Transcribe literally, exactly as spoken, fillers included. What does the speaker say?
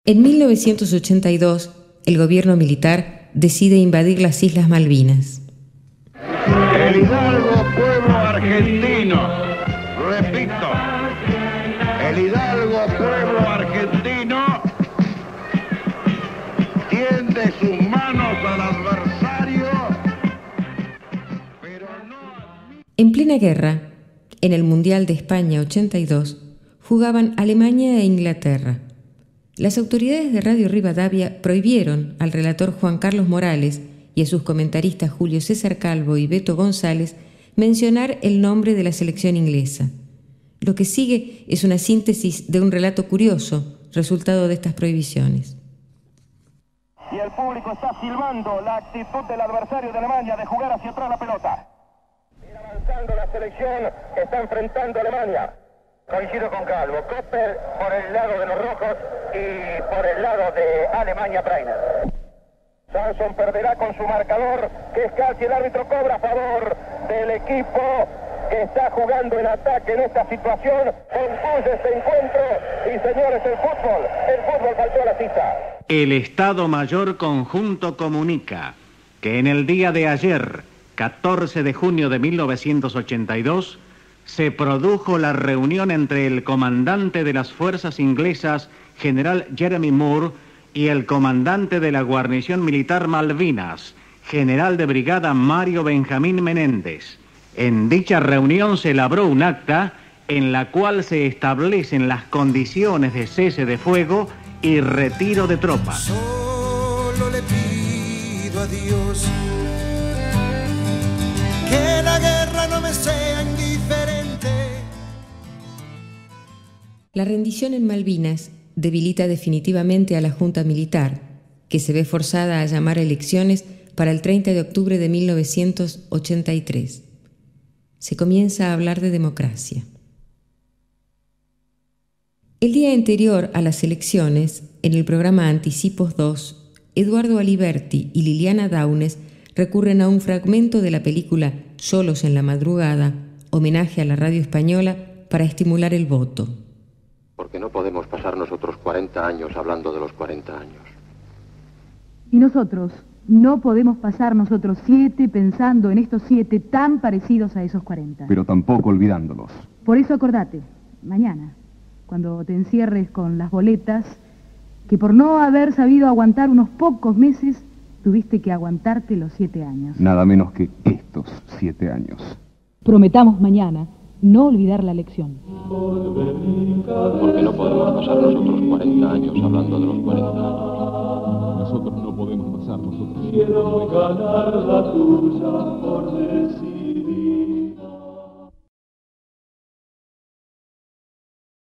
En mil novecientos ochenta y dos, el gobierno militar decide invadir las Islas Malvinas. El hidalgo pueblo argentino, repito, el hidalgo pueblo argentino tiende sus manos al adversario, pero no... En plena guerra, en el Mundial de España ochenta y dos, jugaban Alemania e Inglaterra. Las autoridades de Radio Rivadavia prohibieron al relator Juan Carlos Morales y a sus comentaristas Julio César Calvo y Beto González mencionar el nombre de la selección inglesa. Lo que sigue es una síntesis de un relato curioso, resultado de estas prohibiciones. Y el público está silbando la actitud del adversario de Alemania de jugar hacia atrás la pelota. Ir avanzando la selección que está enfrentando a Alemania. Coincido con Calvo, Koppel por el lado de los rojos y por el lado de Alemania Breiner. Samson perderá con su marcador, que es casi el árbitro cobra a favor del equipo que está jugando en ataque en esta situación. Concluye este encuentro y señores, el fútbol, el fútbol faltó a la cita. El Estado Mayor Conjunto comunica que en el día de ayer, catorce de junio de mil novecientos ochenta y dos, se produjo la reunión entre el comandante de las fuerzas inglesas, general Jeremy Moore, y el comandante de la guarnición militar Malvinas, general de brigada Mario Benjamín Menéndez. En dicha reunión se elaboró un acta en la cual se establecen las condiciones de cese de fuego y retiro de tropas. Solo le pido a Dios que la guerra no me sea indiferente. La rendición en Malvinas debilita definitivamente a la Junta Militar, que se ve forzada a llamar a elecciones para el treinta de octubre de mil novecientos ochenta y tres. Se comienza a hablar de democracia. El día anterior a las elecciones, en el programa Anticipos dos, Eduardo Aliberti y Liliana Daunes recurren a un fragmento de la película Solos en la madrugada, homenaje a la radio española, para estimular el voto. Porque no podemos pasar nosotros cuarenta años hablando de los cuarenta años. Y nosotros no podemos pasar nosotros siete pensando en estos siete tan parecidos a esos cuarenta. Pero tampoco olvidándolos. Por eso acordate, mañana, cuando te encierres con las boletas, que por no haber sabido aguantar unos pocos meses, tuviste que aguantarte los siete años. Nada menos que estos siete años. Prometamos mañana no olvidar la lección. Porque no podemos pasar nosotros cuarenta años hablando de los cuarenta años. Nosotros no podemos pasar nosotros. Quiero ganar la tuya por decir.